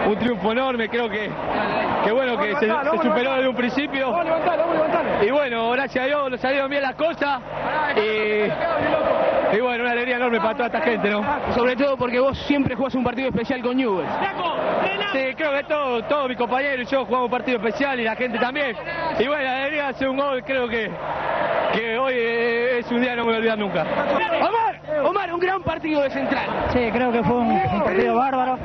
un triunfo enorme, creo que bueno, que se superó desde un principio. Y bueno, gracias a Dios nos salieron bien las cosas. Y bueno, una alegría enorme para toda esta gente, ¿no? Sobre todo porque vos siempre jugás un partido especial con Newell's. Sí, creo que todos mis compañeros y yo jugamos un partido especial y la gente también. Y bueno, la alegría de hacer un gol, creo que hoy es un día que no me voy a olvidar nunca. Omar, un gran partido de Central. Sí, creo que fue un partido bárbaro.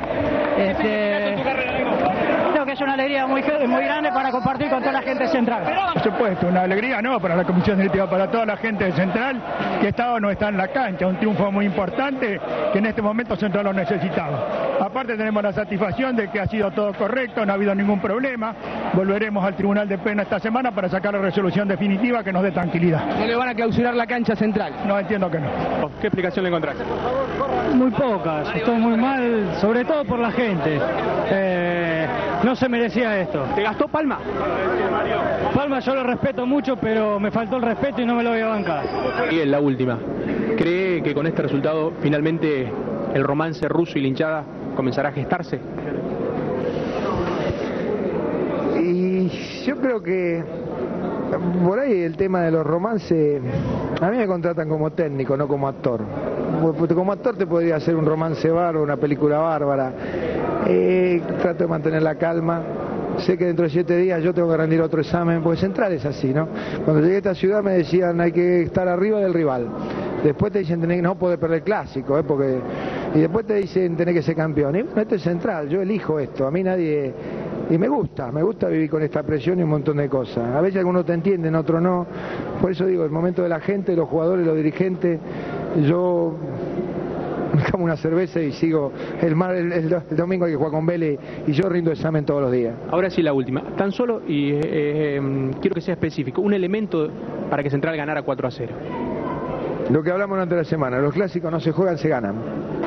Creo que es una alegría muy grande para compartir con toda la gente de Central. Por supuesto, una alegría no para la comisión directiva, para toda la gente de Central que estaba o no está en la cancha. Un triunfo muy importante que en este momento Central lo necesitaba. Aparte tenemos la satisfacción de que ha sido todo correcto, no ha habido ningún problema. Volveremos al Tribunal de Pena esta semana para sacar la resolución definitiva que nos dé tranquilidad. ¿No le van a clausurar la cancha Central? No, entiendo que no. ¿Qué explicación le encontrás? Muy pocas, estoy muy mal, sobre todo por la gente. No se merecía esto. ¿Te gastó Palma? Palma yo lo respeto mucho, pero me faltó el respeto y no me lo voy a bancar. Y en la última, ¿cree que con este resultado finalmente el romance ruso y la hinchada comenzará a gestarse? Y yo creo que por ahí el tema de los romances, a mí me contratan como técnico, no como actor. Como actor te podría hacer un romance bárbaro, una película bárbara. Trato de mantener la calma. Sé que dentro de 7 días yo tengo que rendir otro examen, porque Central es así, ¿no? Cuando llegué a esta ciudad me decían hay que estar arriba del rival. Después te dicen tenés que no poder perder el clásico, y después te dicen tenés que ser campeón. Y bueno, esto es Central, yo elijo esto, a mí nadie... Y me gusta vivir con esta presión y un montón de cosas. A veces algunos te entienden, otros no. Por eso digo, el momento de la gente, los jugadores, los dirigentes, yo me tomo una cerveza y sigo. El domingo hay que jugar con Vélez y yo rindo examen todos los días. Ahora sí la última. Tan solo, y quiero que sea específico, un elemento para que Central ganara 4-0. Lo que hablamos durante la semana, los clásicos no se juegan, se ganan.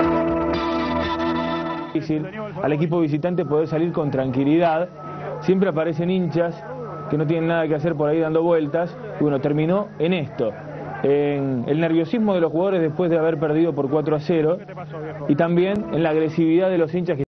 Difícil al equipo visitante poder salir con tranquilidad. Siempre aparecen hinchas que no tienen nada que hacer por ahí dando vueltas. Y bueno, terminó en esto, en el nerviosismo de los jugadores después de haber perdido por 4-0 y también en la agresividad de los hinchas que